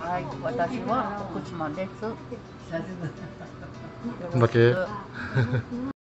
はい、私は福島です。 だけ